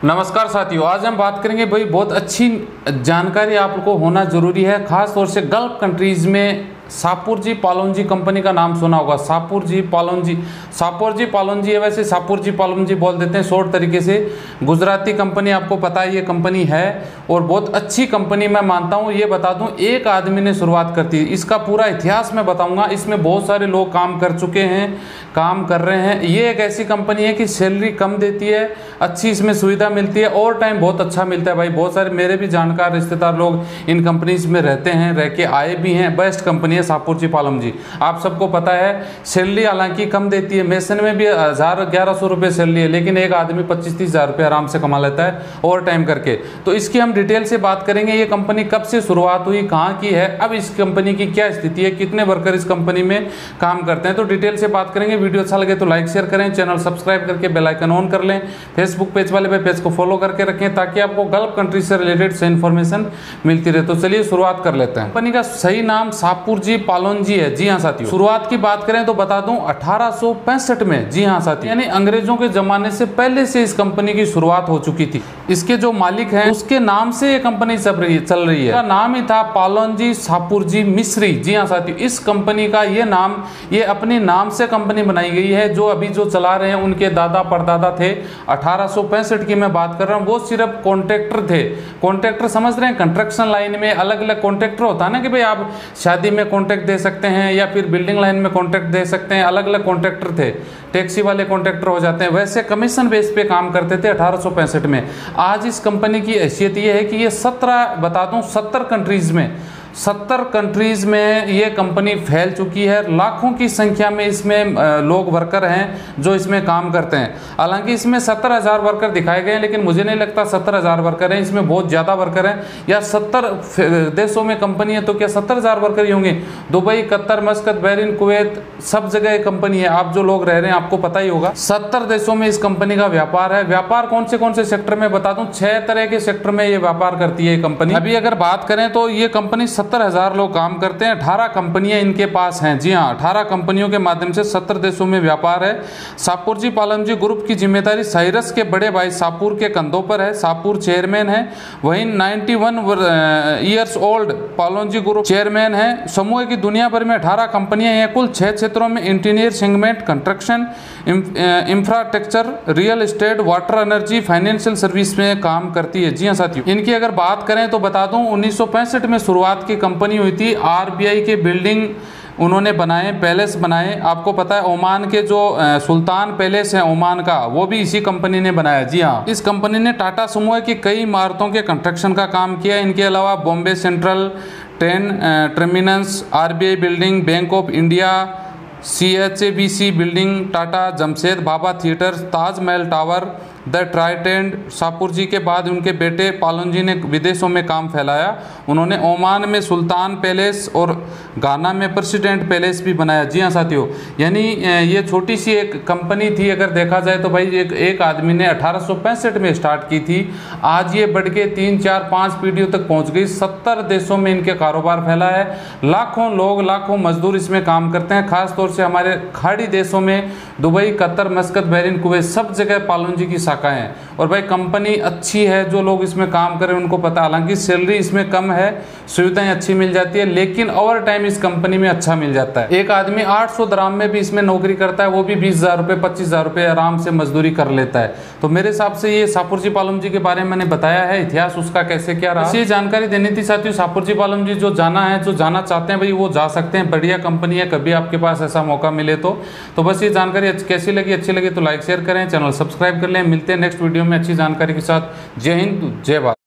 नमस्कार साथियों, आज हम बात करेंगे भाई बहुत अच्छी जानकारी आपको होना जरूरी है। खास तौर से गल्फ कंट्रीज में सापुरजी पालोनजी कंपनी का नाम सुना होगा। सापुरजी पालोनजी है, वैसे सापुरजी पालोनजी बोल देते हैं शॉर्ट तरीके से। गुजराती कंपनी, आपको पता है ये कंपनी है और बहुत अच्छी कंपनी मैं मानता हूँ। ये बता दूँ, एक आदमी ने शुरुआत करती है, इसका पूरा इतिहास मैं बताऊँगा। इसमें बहुत सारे लोग काम कर चुके हैं, काम कर रहे हैं। ये एक ऐसी कंपनी है कि सैलरी कम देती है, अच्छी इसमें सुविधा मिलती है, ओवर टाइम बहुत अच्छा मिलता है। भाई बहुत सारे मेरे भी जानकार रिश्तेदार लोग इन कंपनीज में रहते हैं, रह के आए भी हैं। बेस्ट कंपनी है सापुरजी पालोनजी, आप सबको पता है। सैलरी हालांकि कम देती है, मेसन में भी 1000-1100 रुपये सैलरी है, लेकिन एक आदमी 25-30 हज़ार रुपये आराम से कमा लेता है ओवर टाइम करके। तो इसकी हम डिटेल से बात करेंगे। ये कंपनी कब से शुरुआत हुई, कहाँ की है, अब इस कंपनी की क्या स्थिति है, कितने वर्कर इस कंपनी में काम करते हैं, तो डिटेल से बात करेंगे। वीडियो अच्छा लगे तो लाइक शेयर करें, चैनल सब्सक्राइब करके बेल आइकन ऑन कर लें, फेसबुक पेज वाले पेज को फॉलो करके रखें ताकि आपको गल्फ कंट्री से रिलेटेड से इन्फॉर्मेशन मिलती रहे। तो चलिए शुरुआत कर लेते हैं। कंपनी का सही नाम सापुरजी पालोनजी है। जी हाँ साथियों, शुरुआत की बात करें तो बता दूं 1865 में। जी हाँ साथियों, यानी अंग्रेजों के जमाने से पहले से इस कंपनी की शुरुआत हो चुकी थी। इसके जो मालिक हैं उसके नाम से ये कंपनी चल रही है। इसका नाम ही था पालोनजी सापुरजी मिस्री। जी हाँ साथियों, इस कंपनी का ये नाम, ये अपने नाम से कंपनी बनाई गई है। जो अभी जो चला रहे हैं उनके दादा परदादा थे। 1865 की मैं बात कर रहा हूँ, वो सिर्फ कॉन्ट्रैक्टर थे। कॉन्ट्रैक्टर समझ रहे हैं, कंस्ट्रक्शन लाइन में अलग अलग कॉन्ट्रैक्टर होता है ना, कि भाई आप शादी में कॉन्ट्रैक्ट दे सकते हैं या फिर बिल्डिंग लाइन में कॉन्ट्रैक्ट दे सकते हैं। अलग अलग कॉन्ट्रैक्टर थे, टैक्सी वाले कॉन्ट्रैक्टर हो जाते हैं। वैसे कमीशन बेस पे काम करते थे 1865 में। आज इस कंपनी की हैसियत ये है कि ये 70 कंट्रीज में 70 कंट्रीज में ये कंपनी फैल चुकी है। लाखों की संख्या में इसमें लोग वर्कर हैं जो इसमें काम करते हैं। हालांकि इसमें 70,000 वर्कर दिखाए गए हैं, लेकिन मुझे नहीं लगता 70,000 वर्कर हैं। इसमें बहुत ज़्यादा वर्कर हैं। या 70 देशों में कंपनी है तो क्या 70,000 वर्कर ही होंगे? Dubai, Qatar, Muscat, Bahrain, Kuwait, सब जगह कंपनी है। आप जो लोग रह रहे हैं आपको पता ही होगा। 70 देशों में इस कंपनी का व्यापार है। व्यापार कौन से सेक्टर में बता दूं, 6 तरह के सेक्टर में ये व्यापार करती है कंपनी। अभी अगर बात करें तो ये कंपनी 70,000 लोग काम करते हैं। 18 कंपनियां इनके पास हैं। जी हाँ, 18 कंपनियों के माध्यम से 70 देशों में व्यापार है। सापुरजी पालोनजी ग्रुप की जिम्मेदारी साइरस के बड़े भाई सापुर के कंधों पर है। सापुर चेयरमैन है। वहीं 91 years old Pallonji group chairman है। समूह की दुनिया भर में 18 कंपनियां हैं। कुल 6 क्षेत्रों में interior segment, construction, infrastructure, real estate, water, energy, financial service में काम करती है। जी हाँ साथियों, इनकी अगर बात करें तो बता दूं 1965 में शुरुआत की कंपनी हुई थी। आरबीआई के बिल्डिंग उन्होंने बनाए, पैलेस बनाए। आपको पता है ओमान के जो सुल्तान पैलेस है ओमान का, वो भी इसी कंपनी ने बनाया। जी हाँ, इस कंपनी ने टाटा समूह की कई इमारतों के कंस्ट्रक्शन का काम किया। इनके अलावा Bombay central train terminus, RBI building, bank of India, CHABC building, Tata Jamshed Bhabha theatre, Taj Mahal tower, the Trident. Shapoorji के बाद उनके बेटे पालोनजी ने विदेशों में काम फैलाया। उन्होंने ओमान में सुल्तान पैलेस और घाना में प्रेसिडेंट पैलेस भी बनाया। जी हाँ साथियों, यानी ये छोटी सी एक कंपनी थी। अगर देखा जाए तो भाई एक आदमी ने 1865 में स्टार्ट की थी। आज ये बढ़ के 3, 4, 5 पीढ़ियों तक पहुँच गई। 70 देशों में इनके कारोबार फैला है। लाखों लोग, लाखों मजदूर इसमें काम करते हैं। खासतौर से हमारे खाड़ी देशों में Dubai, Qatar, Muscat, Bahrain, Kuwait, सब जगह पालोनजी की शाखाएं हैं। और भाई कंपनी अच्छी है, जो लोग इसमें काम करें उनको पता। हालांकि सैलरी इसमें कम है, सुविधाएं अच्छी मिल जाती है, लेकिन ओवर टाइम इस कंपनी में अच्छा मिल जाता है। एक आदमी 800 दराम में भी इसमें नौकरी करता है, वो भी 20,000 रुपये, 25,000 रुपये आराम से मजदूरी कर लेता है। तो मेरे हिसाब से ये सापुरजी पालोनजी के बारे में मैंने बताया है, इतिहास उसका कैसे क्या रहा, ये जानकारी देनी थी साथियों। सापुरजी पालोनजी जो जाना है, जो जाना चाहते हैं भाई वो जा सकते हैं। बढ़िया कंपनी है, कभी आपके पास ऐसा मौका मिले तो बस ये जानकारी कैसी लगी, अच्छी लगी तो लाइक शेयर करें, चैनल सब्सक्राइब कर लें। मिलते हैं नेक्स्ट वीडियो में अच्छी जानकारी के साथ। जय हिंद, जय भारत।